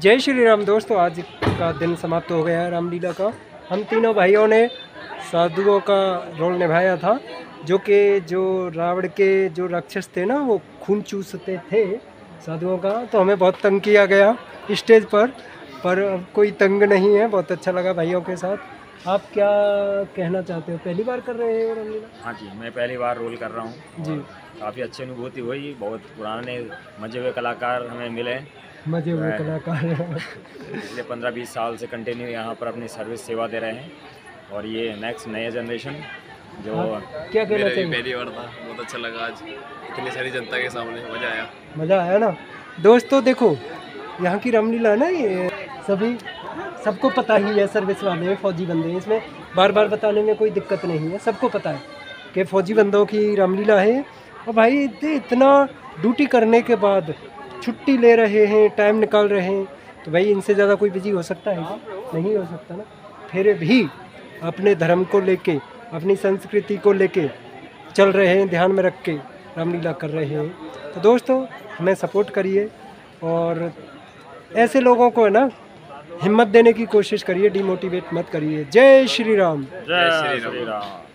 जय श्री राम दोस्तों, आज का दिन समाप्त हो गया है रामलीला का। हम तीनों भाइयों ने साधुओं का रोल निभाया था, जो रावण के जो राक्षस थे ना, वो खून चूसते थे साधुओं का। तो हमें बहुत तंग किया गया स्टेज पर अब कोई तंग नहीं है। बहुत अच्छा लगा भाइयों के साथ। आप क्या कहना चाहते हो? पहली बार कर रहे हो रामलीला? हाँ जी, मैं पहली बार रोल कर रहा हूँ जी। काफ़ी अच्छी अनुभूति हुई। बहुत पुराने मजे हुए कलाकार हमें मिले। मजे हुए कलाकार पिछले 15-20 साल से कंटिन्यू यहाँ पर अपनी सर्विस सेवा दे रहे हैं, और ये नेक्स्ट नए जनरेशन जो क्या कहना चाहिए? पहली बार था, बहुत अच्छा लगा। आज इतनी सारी जनता के सामने मज़ा आया ना दोस्तों। देखो यहाँ की रामलीला है ना, ये सबको पता ही है। सर्विस वाले फौजी बंदे हैं, इसमें बार बार बताने में कोई दिक्कत नहीं है। सबको पता है कि फौजी बंदों की रामलीला है। और भाई इतना ड्यूटी करने के बाद छुट्टी ले रहे हैं, टाइम निकाल रहे हैं, तो भाई इनसे ज़्यादा कोई बिजी हो सकता है क्या? नहीं हो सकता ना। फिर भी अपने धर्म को लेके, अपनी संस्कृति को लेके चल रहे हैं, ध्यान में रख के रामलीला कर रहे हैं। तो दोस्तों हमें सपोर्ट करिए और ऐसे लोगों को है ना हिम्मत देने की कोशिश करिए, डिमोटिवेट मत करिए। जय श्री राम। जय श्री राम।